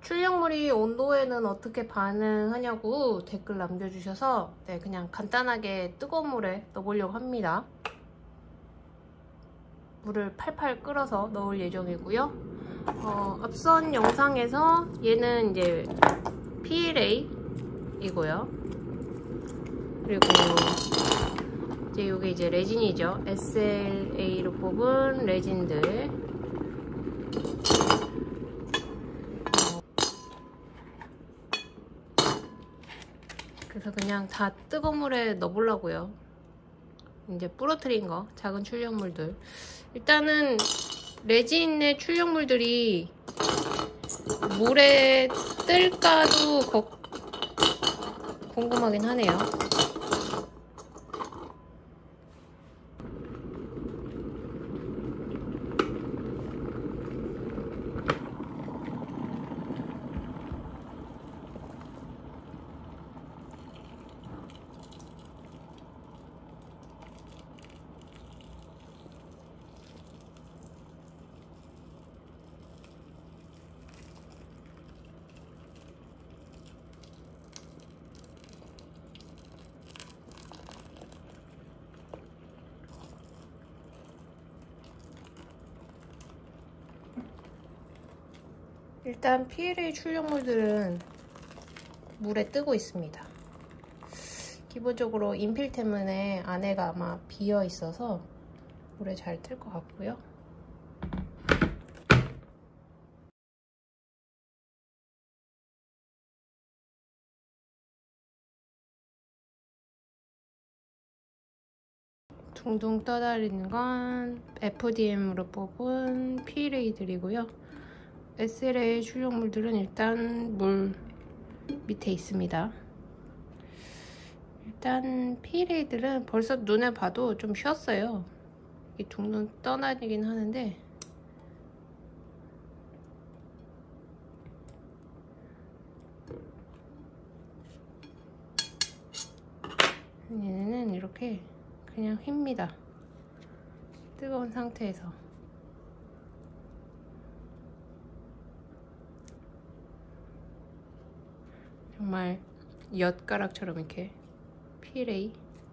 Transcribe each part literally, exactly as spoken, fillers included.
출력물이 온도에는 어떻게 반응하냐고 댓글 남겨주셔서 네, 그냥 간단하게 뜨거운 물에 넣어보려고 합니다. 물을 팔팔 끓여서 넣을 예정이고요. 어, 앞선 영상에서 얘는 이제 피엘에이 이고요. 그리고 이제 이게 이제 레진이죠. 에스엘에이로 뽑은 레진들. 그래서 그냥 다 뜨거운 물에 넣어보려고요. 이제 부러뜨린 거, 작은 출력물들. 일단은 레진의 출력물들이 물에 뜰까도 거, 궁금하긴 하네요. 일단 피엘에이 출력물들은 물에 뜨고 있습니다. 기본적으로 인필 때문에 안에가 아마 비어 있어서 물에 잘 뜰 것 같고요. 둥둥 떠다니는 건 에프디엠으로 뽑은 피엘에이들이고요. 에스엘에이 출력물들은 일단 물 밑에 있습니다. 일단 피엘에이들은 벌써 눈에 봐도 좀 쉬었어요. 이 둥둥 떠다니긴 하는데 얘네는 이렇게 그냥 휩니다. 뜨거운 상태에서. 정말 엿가락처럼 이렇게 피엘에이.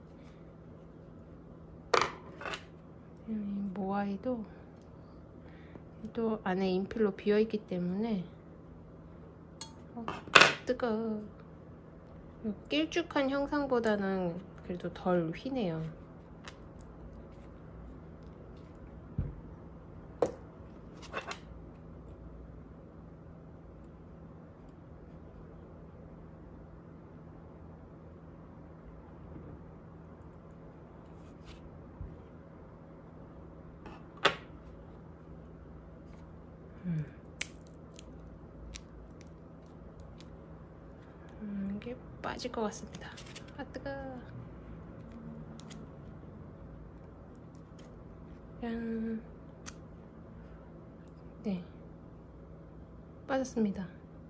모아이도 또 안에 인필로 비어있기 때문에 어, 뜨거워. 길쭉한 형상보다는 그래도 덜 휘네요. 음. 음, 이게 빠질 것 같습니다. 아 뜨거. 짠. 네, 빠졌습니다.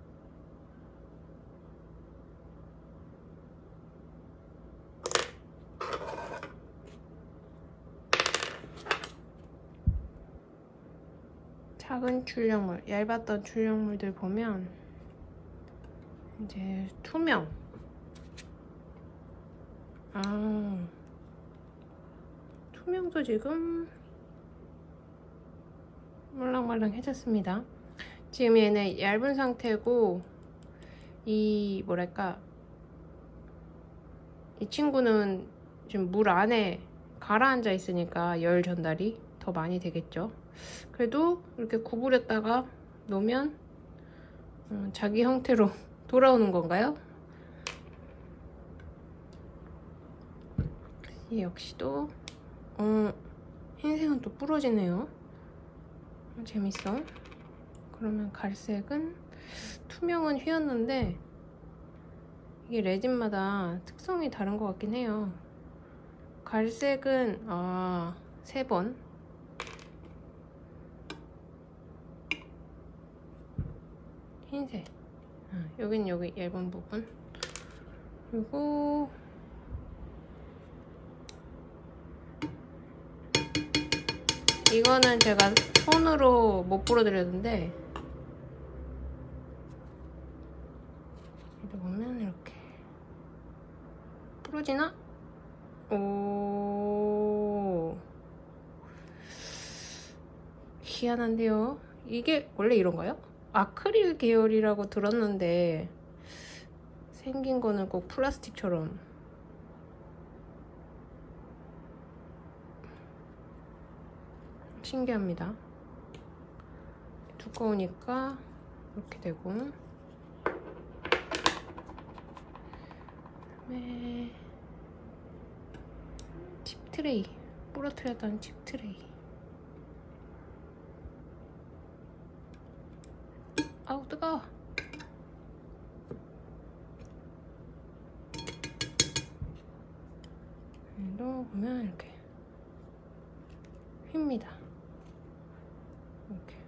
작은 출력물, 얇았던 출력물들 보면 이제 투명. 아, 투명도 지금 말랑말랑해졌습니다. 지금 얘는 얇은 상태고 이 뭐랄까 이 친구는 지금 물 안에 가라앉아 있으니까 열 전달이 더 많이 되겠죠. 그래도 이렇게 구부렸다가 놓으면 음, 자기 형태로 돌아오는 건가요? 이 역시도 어, 흰색은 또 부러지네요. 재밌어. 그러면 갈색은 투명은 휘었는데 이게 레진마다 특성이 다른 것 같긴 해요. 갈색은 아, 세 번. 흰색. 아, 여긴 여기 얇은 부분. 그리고 이거는 제가 손으로 못 부러뜨렸는데 이렇게 보면 이렇게 부러지나? 오, 희한한데요. 이게 원래 이런가요? 아크릴 계열이라고 들었는데 생긴 거는 꼭 플라스틱처럼. 신기합니다. 두꺼우니까 이렇게 되고, 그다음에 칩 트레이, 부러뜨렸던 칩 트레이. 아우 뜨거워. 얘도 보면 이렇게 휩니다. 이렇게.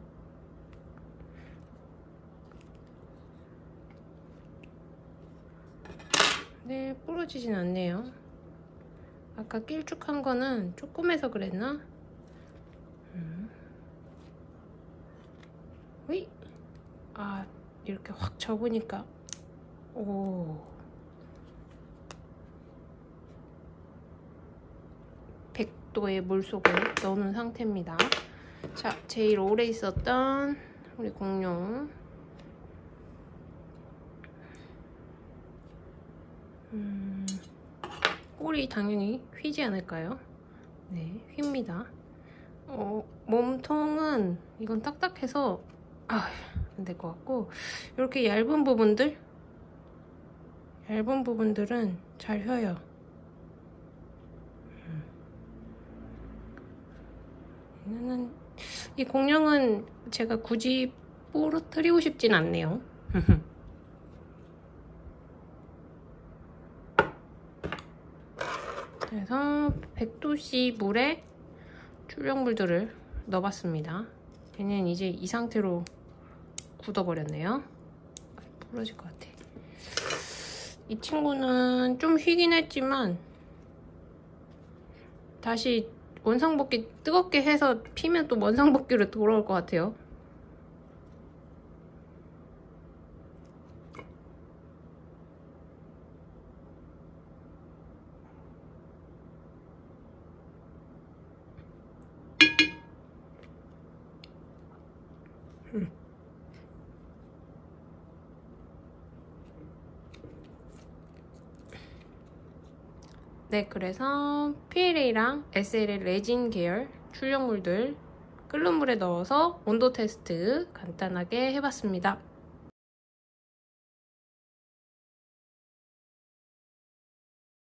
네, 부러지진 않네요. 아까 길쭉한 거는 조금해서 그랬나? 음. 으이! 아, 이렇게 확 접으니까. 오. 백 도의 물속에 넣어놓은 상태입니다. 자, 제일 오래 있었던 우리 공룡. 음, 꼬리 당연히 휘지 않을까요? 네, 휩니다. 어, 몸통은 이건 딱딱해서 아, 안 될 것 같고, 이렇게 얇은 부분들, 얇은 부분들은 잘 휘어요. 얘는, 이 공룡은 제가 굳이 부러뜨리고 싶진 않네요. 그래서 백 도씨 물에 출력물들을 넣어봤습니다. 얘는 이제 이 상태로 굳어버렸네요. 부러질 것 같아. 이 친구는 좀 휘긴 했지만 다시 원상복귀 뜨겁게 해서 피면 또 원상복귀로 돌아올 것 같아요. 음. 네, 그래서 피엘에이랑 에스엘엘 레진 계열 출력물들 끓는 물에 넣어서 온도 테스트 간단하게 해봤습니다.